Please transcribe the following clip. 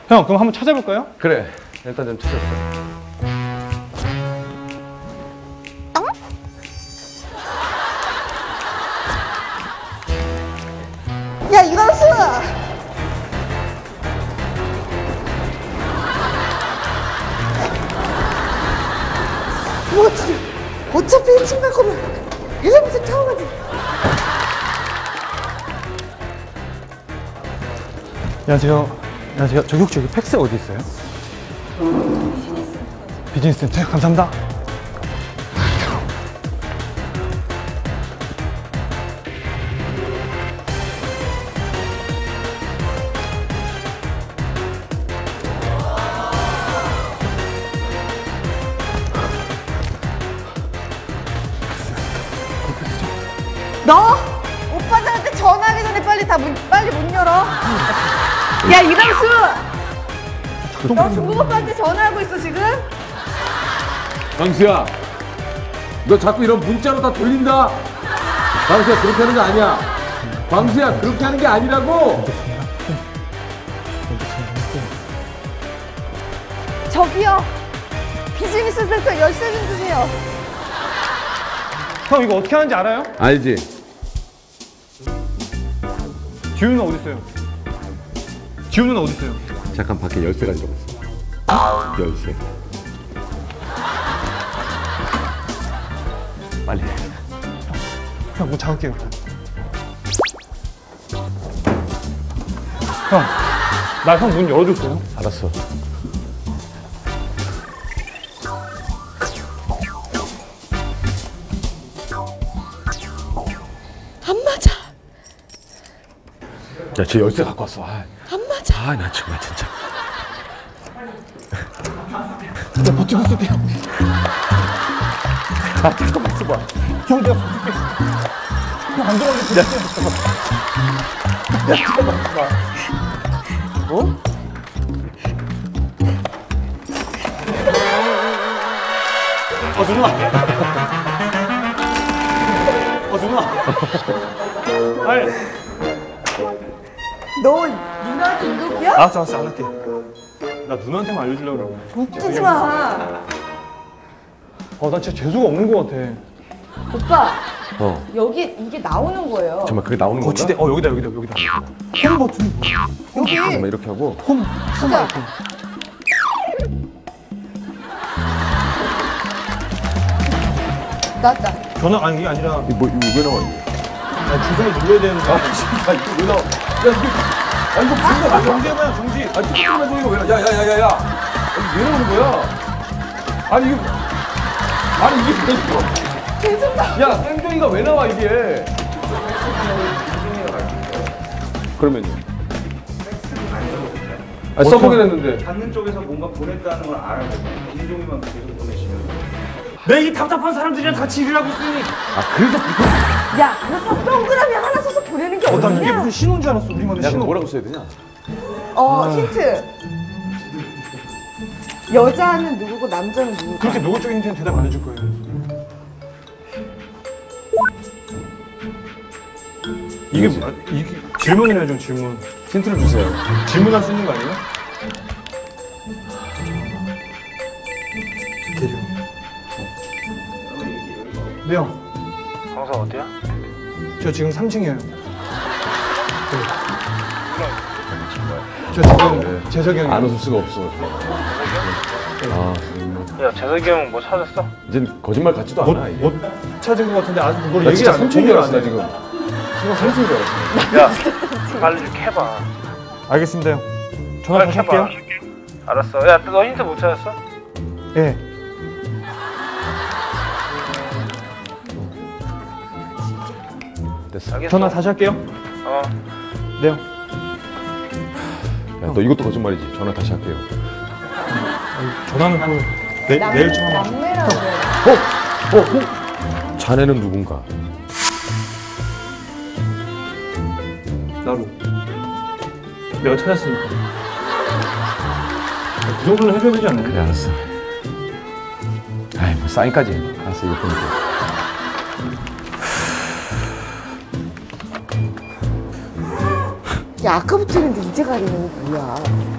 형, 그럼 한번 찾아볼까요? 그래, 일단 좀 찾아볼까. 야, 이광수! 뭐 어차피 1층 갈 거면 엘리베이터 타고 가지. 안녕하세요. 안녕하세요. 저기 혹시 여기 팩스 어디 있어요? 비즈니스 센터. 감사합니다. 너 오빠들한테 전화하기 전에 빨리 문 열어. 야, 이광수! 너 중국 오빠한테 전화하고 있어 지금? 광수야, 너 자꾸 이런 문자로 다 돌린다. 광수야, 그렇게 하는 거 아니야. 광수야, 그렇게 하는 게 아니라고. 저기요, 비즈니스 센터 열쇠 좀 주세요. 형, 이거 어떻게 하는지 알아요? 알지? 지훈 누나 어디 있어요? 지훈 누나 어디 있어요? 잠깐 밖에 열쇠 가지고 왔어. 열쇠. 빨리 해. 형, 문 잠글게요. 형, 나 형 문 열어줬어요? 알았어. 안 맞아. 야, 쟤 열쇠 갖고 왔어. 안 맞아. 나 정말 진짜. 내가 버티고 있을게요. 잠깐만 있어봐. 형, 내가 버틸게. 형, 안 들어가게 버틸게. 잠깐만 있어봐. 어? 누나. 누나. 아니. 너 누나 등록이야? 알았어, 안 할게. 나 누나한테만 알려주려고 그래. 웃기지 마. 나 진짜 재수가 없는 것 같아. 오빠, 어. 여기 이게 나오는 거예요. 정말 그게 나오는 건가? 거치대. 여기다. 홈 버튼. 여기 잠깐만 이렇게 하고. 홈. 진짜. 나왔다. 전화 아니 이게 아니라 이거 왜 나와 이게? 주소를 눌러야 되는데. 이거 왜 나와? 야 이거 정지해봐요, 정지. 조금만 좀 이거 왜 나와? 야야야야야. 왜 나오는 거야? 아니 이게 왜 이거? 계속 야, 땡종이가 왜 나와 이게? 그러면요? 써보긴 했는데. 받는 쪽에서 뭔가 보냈다는 걸 알아야 돼요. 김종이만 계속 보내시면. 내 이 답답한 사람들이랑 같이 일을 하고 있으니. 그래서 야, 그렇다고 동그라미 하나 써서 보내는 게 난 이게 어디냐? 무슨 신호인 줄 알았어. 우리만의 야, 신호. 뭐라고 써야 되냐? 힌트. 여자는 누구고 남자는 누구고? 그렇게 노골적인 힌트는 대답 안 해줄 거예요. 이게 질문을 해야죠, 질문. 힌트를 주세요. 질문할 수 있는 거 아니에요? 대륙. 네, 형. 방사 어디야? 저 지금 3층이에요. 저 지금 재석이 형이 안 웃을 수가 없어. 야, 재석이 형 뭐 찾았어? 이젠 거짓말 같지도 않아. 이게. 못 찾은 것 같은데 아직 뭘 나 얘기 진짜 안 해. 3층인 줄 알았어, 나 지금. 순간 3층인 줄 알았어. 야, 빨리 좀 해봐. 알겠습니다, 형. 전화 다시 할게요. 알았어. 야, 너 힌트 못 찾았어? 예. 됐어. 알겠어. 전화 다시 할게요. 네, 형. 야, 너 이것도 거짓말이지. 전화 다시 할게요. 전화는 또 내일 전화. 남매라고 그래. 자네는 누군가? 나로. 내가 찾았으니까. 그 정도는 해줘야 되지 않나요? 그래, 알았어. 아이, 뭐 사인까지. 알았어, 이거 보니까. 야, 아까부터 했는데 이제 가리는 거 뭐야?